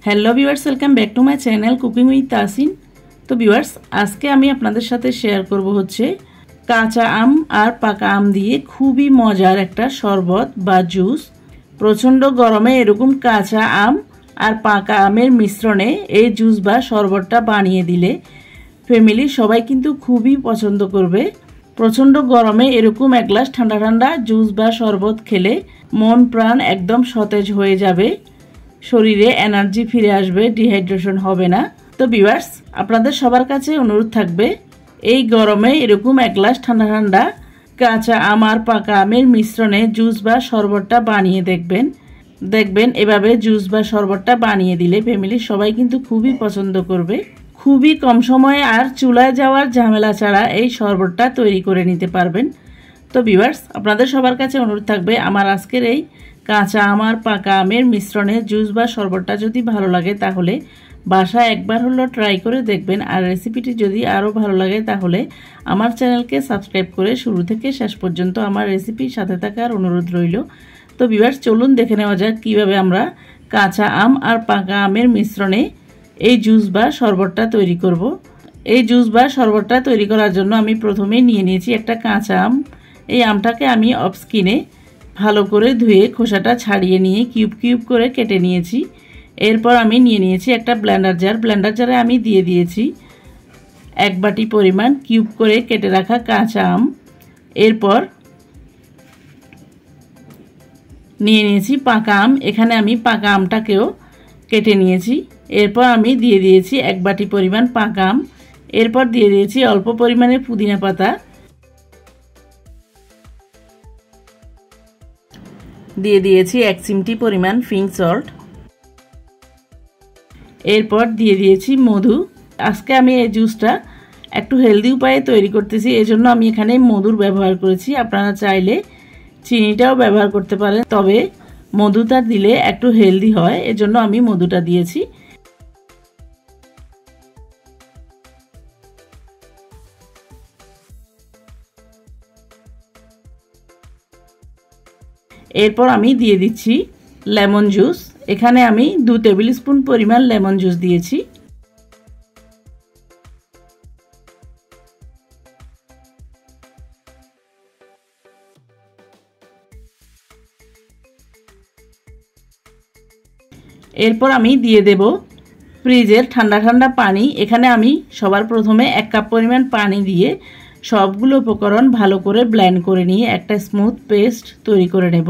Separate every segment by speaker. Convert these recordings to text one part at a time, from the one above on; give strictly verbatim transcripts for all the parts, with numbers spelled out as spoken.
Speaker 1: Hello viewers, welcome back to my channel cooking with Tasin. তো viewers, আজকে আমি আপনাদের সাথে শেয়ার করব হচ্ছে কাঁচা আম আর পাকা আম দিয়ে খুবই মজার একটা শরবত বা জুস। প্রচণ্ড গরমে এরকম কাঁচা আম আর পাকা আমের মিশ্রণে এই জুস বা শরবতটা বানিয়ে দিলে ফ্যামিলির সবাই কিন্তু খুবই পছন্দ করবে। প্রচণ্ড গরমে এরকম এক গ্লাস ঠান্ডা ঠান্ডা জুস বা শরবত খেলে মন প্রাণ একদম সতেজ হয়ে যাবে, শরীরে এনার্জি ফিরে আসবে, ডিহাইড্রেশন হবে না। তো ভিউয়ার্স, আপনাদের সবার কাছে অনুরোধ থাকবে এই গরমে এরকম এক গ্লাস ঠান্ডা ঠান্ডা কাঁচা আম আর পাকা আমের মিশ্রণে জুস বা শরবতটা বানিয়ে দেখবেন দেখবেন এভাবে জুস বা শরবতটা বানিয়ে দিলে ফ্যামিলির সবাই কিন্তু খুবই পছন্দ করবে। খুবই কম সময়ে আর চুলায় যাওয়ার ঝামেলা ছাড়া এই শরবতটা তৈরি করে নিতে পারবেন। তো ভিউয়ার্স, আপনাদের সবার কাছে অনুরোধ থাকবে আমার আজকের এই কাঁচা আম আর পাকা আমের মিশ্রণে জুস বা শরবতটা যদি ভালো লাগে তাহলে বাসায় একবার হলো ট্রাই করে দেখবেন। আর রেসিপিটি যদি আরও ভালো লাগে তাহলে আমার চ্যানেলকে সাবস্ক্রাইব করে শুরু থেকে শেষ পর্যন্ত আমার রেসিপির সাথে থাকার অনুরোধ রইল। তো ভিউয়ার্স, চলুন দেখে নেওয়া যাক কীভাবে আমরা কাঁচা আম আর পাকা আমের মিশ্রণে এই জুস বা শরবতটা তৈরি করব। এই জুস বা শরবতটা তৈরি করার জন্য আমি প্রথমেই নিয়ে নিয়েছি একটা কাঁচা আম। এই আমটাকে আমি অফ স্কিনে ভালো করে ধুয়ে খোসাটা ছাড়িয়ে নিয়ে কিউব কিউব করে কেটে নিয়েছি। এরপর আমি নিয়ে নিয়েছি একটা ব্লেন্ডার জার। ব্লেন্ডার জারে আমি দিয়ে দিয়েছি এক বাটি পরিমাণ কিউব করে কেটে রাখা কাঁচা আম। এরপর নিয়ে নিয়েছি পাকা আম। এখানে আমি পাকা আমটাকেও কেটে নিয়েছি। এরপর আমি দিয়ে দিয়েছি এক বাটি পরিমাণ পাকা আম। এরপর দিয়ে দিয়েছি অল্প পরিমাণে পুদিনা পাতা, দিয়ে দিয়েছি এক চিমটি পরিমাণ পিঙ্ক সল্ট, এরপর দিয়ে দিয়েছি মধু। আজকে আমি এই জুসটা একটু হেলদি উপায়ে তৈরি করতেছি, এজন্য আমি এখানে মধুর ব্যবহার করেছি। আপনারা চাইলে চিনিটাও ব্যবহার করতে পারেন, তবে মধুটা দিলে একটু হেলদি হয়, এজন্য আমি মধুটা দিয়েছি। এরপর আমি দিয়ে দিচ্ছি লেমন জুস। এখানে আমি দু টেবিল স্পুন পরিমাণ লেমন জুস দিয়েছি। এরপর আমি দিয়ে দেব ফ্রিজের ঠান্ডা ঠান্ডা পানি। এখানে আমি সবার প্রথমে এক কাপ পরিমাণ পানি দিয়ে সবগুলো উপকরণ ভালো করে ব্লেন্ড করে নিয়ে একটা স্মুথ পেস্ট তৈরি করে নেব।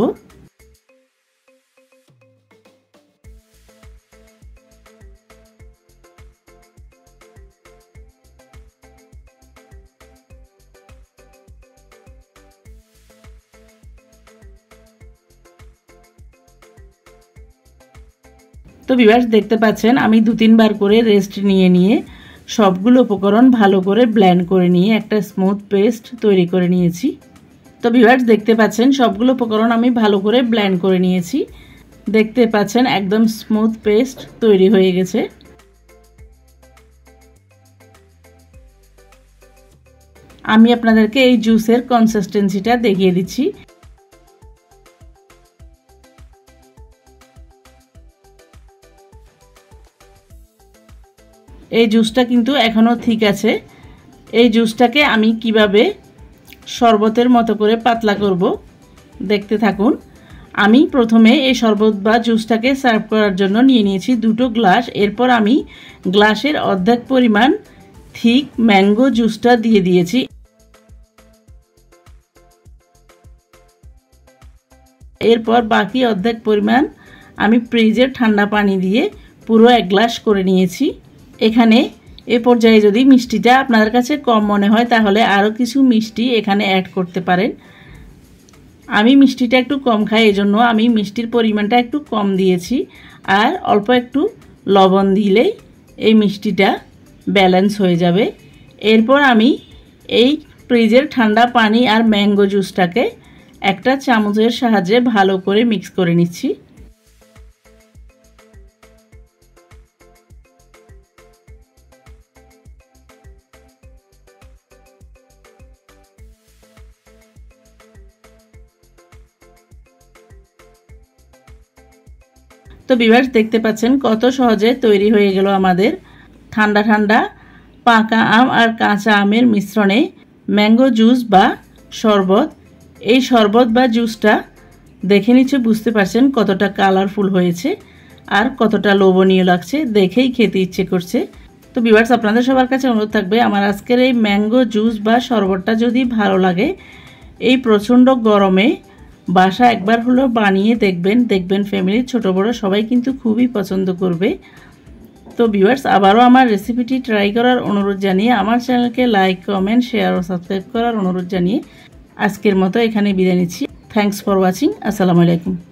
Speaker 1: তো ভিউয়ার্স, দেখতে পাচ্ছেন আমি দু তিনবার করে রেস্ট নিয়ে নিয়ে সবগুলো উপকরণ ভালো করে ব্লেন্ড করে নিয়ে একটা স্মুথ পেস্ট তৈরি করে নিয়েছি। তো ভিউয়ার্স, দেখতে পাচ্ছেন সবগুলো উপকরণ আমি ভালো করে ব্লেন্ড করে নিয়েছি। দেখতে পাচ্ছেন একদম স্মুথ পেস্ট তৈরি হয়ে গেছে। আমি আপনাদেরকে এই জুসের কনসিস্টেন্সিটা দেখিয়ে দিচ্ছি। এই জুসটা কিন্তু এখনও ঠিক আছে। এই জুসটাকে আমি কিভাবে শরবতের মতো করে পাতলা করব দেখতে থাকুন। আমি প্রথমে এই শরবত বা জুসটাকে সার্ভ করার জন্য নিয়ে নিয়েছি দুটো গ্লাস। এরপর আমি গ্লাসের অর্ধেক পরিমাণ থিক ম্যাঙ্গো জুসটা দিয়ে দিয়েছি। এরপর বাকি অর্ধেক পরিমাণ আমি ফ্রিজের ঠান্ডা পানি দিয়ে পুরো এক গ্লাস করে নিয়েছি। এখানে এ পর্যায়ে যদি মিষ্টিটা আপনাদের কাছে কম মনে হয় তাহলে আরও কিছু মিষ্টি এখানে অ্যাড করতে পারেন। আমি মিষ্টিটা একটু কম খাই, এজন্য আমি মিষ্টির পরিমাণটা একটু কম দিয়েছি। আর অল্প একটু লবণ দিলেই এই মিষ্টিটা ব্যালেন্স হয়ে যাবে। এরপর আমি এই ফ্রিজের ঠান্ডা পানি আর ম্যাঙ্গো জুসটাকে একটা চামচের সাহায্যে ভালো করে মিক্স করে নিচ্ছি। তো তো ভিউয়ার্স দেখতে পাচ্ছেন কত সহজে তৈরি হয়ে গেল আমাদের ঠান্ডা ঠান্ডা পাকা আম আর কাঁচা আমের মিশ্রণে ম্যাঙ্গো জুস বা শরবত। এই শরবত বা জুসটা দেখে নিচ্ছে বুঝতে পারছেন কতটা কালারফুল হয়েছে আর কতটা লোভনীয় লাগছে, দেখেই খেতে ইচ্ছে করছে। তো ভিউয়ার্স আপনাদের সবার কাছে অনুরোধ থাকবে আমার আজকের এই ম্যাঙ্গো জুস বা শরবতটা যদি ভালো লাগে এই প্রচণ্ড গরমে বাসা একবার হলেও বানিয়ে দেখবেন, দেখবেন ফ্যামিলির ছোট বড় সবাই কিন্তু খুবই পছন্দ করবে। তো ভিউয়ার্স আবারও আমার রেসিপিটি ট্রাই করার অনুরোধ জানিয়ে আমার চ্যানেলকে লাইক কমেন্ট শেয়ার ও সাবস্ক্রাইব করার অনুরোধ জানিয়ে আজকের মতো এখানে বিদায় নিচ্ছি। Thanks for watching. আসসালামু আলাইকুম।